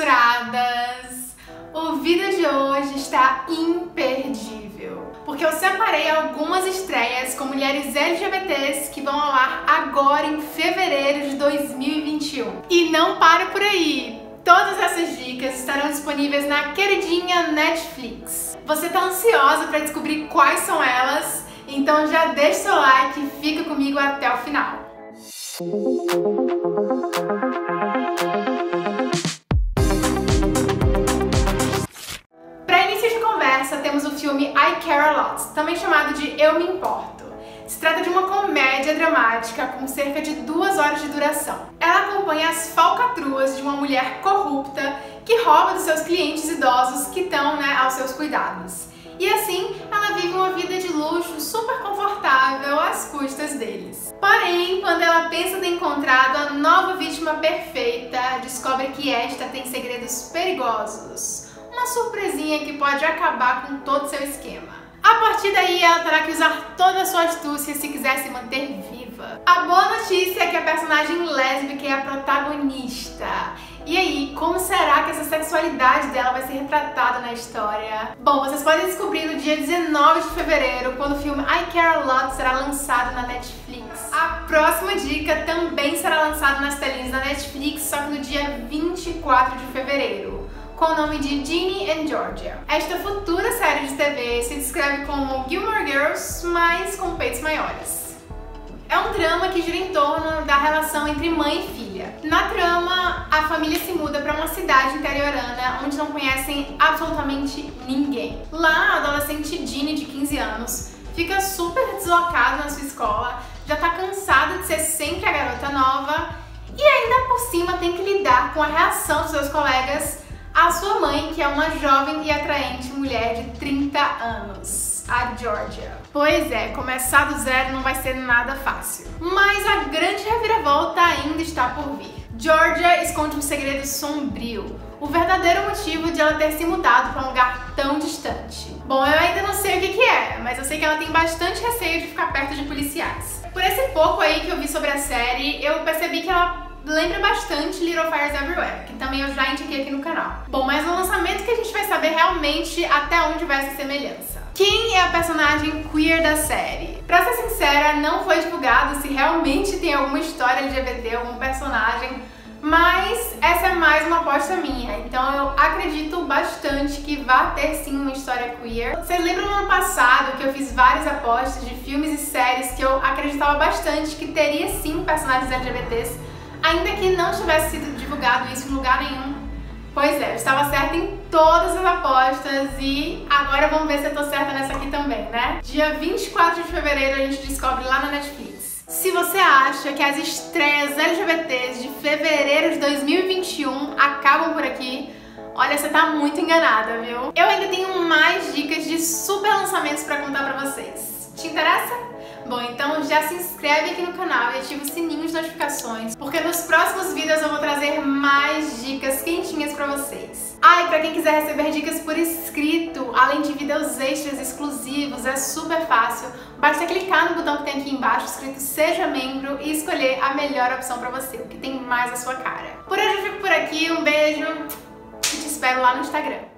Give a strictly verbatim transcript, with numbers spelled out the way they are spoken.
censuradas! O vídeo de hoje está imperdível, porque eu separei algumas estreias com mulheres L G B Ts que vão ao ar agora em fevereiro de dois mil e vinte e um. E não para por aí! Todas essas dicas estarão disponíveis na queridinha Netflix. Você tá ansiosa para descobrir quais são elas? Então já deixa seu like e fica comigo até o final. Para início de conversa, temos o filme I Care a Lot, também chamado de Eu Me Importo. Se trata de uma comédia dramática com cerca de duas horas de duração. Ela acompanha as falcatruas de uma mulher corrupta que rouba dos seus clientes idosos que estão, né, aos seus cuidados. E assim, ela vive uma vida de luxo super confortável às custas deles. Porém, quando ela pensa ter encontrado a nova vítima perfeita, descobre que esta tem segredos perigosos. Uma surpresinha que pode acabar com todo o seu esquema. A partir daí, ela terá que usar toda a sua astúcia se quiser se manter viva. A boa notícia é que a personagem lésbica é a protagonista. E aí, como será que essa sexualidade dela vai ser retratada na história? Bom, vocês podem descobrir no dia dezenove de fevereiro, quando o filme I Care a Lot será lançado na Netflix. A próxima dica também será lançada nas telinhas da Netflix, só que no dia vinte e quatro de fevereiro. Com o nome de Ginny and Georgia. Esta futura série de T V se descreve como Gilmore Girls, mas com peitos maiores. É um drama que gira em torno da relação entre mãe e filha. Na trama, a família se muda para uma cidade interiorana onde não conhecem absolutamente ninguém. Lá, a adolescente Ginny, de quinze anos, fica super deslocada na sua escola, já tá cansada de ser sempre a garota nova e ainda por cima tem que lidar com a reação dos seus colegas a sua mãe, que é uma jovem e atraente mulher de trinta anos, a Georgia. Pois é, começar do zero não vai ser nada fácil. Mas a grande reviravolta ainda está por vir. Georgia esconde um segredo sombrio, o verdadeiro motivo de ela ter se mudado para um lugar tão distante. Bom, eu ainda não sei o que que é, mas eu sei que ela tem bastante receio de ficar perto de policiais. Por esse pouco aí que eu vi sobre a série, eu percebi que ela lembra bastante Little Fires Everywhere, que também eu já indiquei aqui no canal. Bom, mas no lançamento que a gente vai saber realmente até onde vai essa semelhança. Quem é a personagem queer da série? Pra ser sincera, não foi divulgado se realmente tem alguma história L G B T, algum personagem, mas essa é mais uma aposta minha, então eu acredito bastante que vai ter sim uma história queer. Vocês lembram no ano passado que eu fiz várias apostas de filmes e séries que eu acreditava bastante que teria sim personagens L G B Ts, ainda que não tivesse sido divulgado isso em lugar nenhum? Pois é, eu estava certa em todas as apostas e agora vamos ver se eu tô certa nessa aqui também, né? Dia vinte e quatro de fevereiro a gente descobre lá na Netflix. Se você acha que as estreias L G B Ts de fevereiro de dois mil e vinte e um acabam por aqui, olha, você tá muito enganada, viu? Eu ainda tenho mais dicas de super lançamentos pra contar pra vocês. Te interessa? Bom, então já se inscreve aqui no canal e ativa o sininho de notificações, porque nos próximos vídeos eu vou trazer mais dicas quentinhas pra vocês. Ah, e pra quem quiser receber dicas por escrito, além de vídeos extras exclusivos, é super fácil. Basta clicar no botão que tem aqui embaixo escrito Seja Membro e escolher a melhor opção pra você, o que tem mais a sua cara. Por hoje eu fico por aqui, um beijo e te espero lá no Instagram.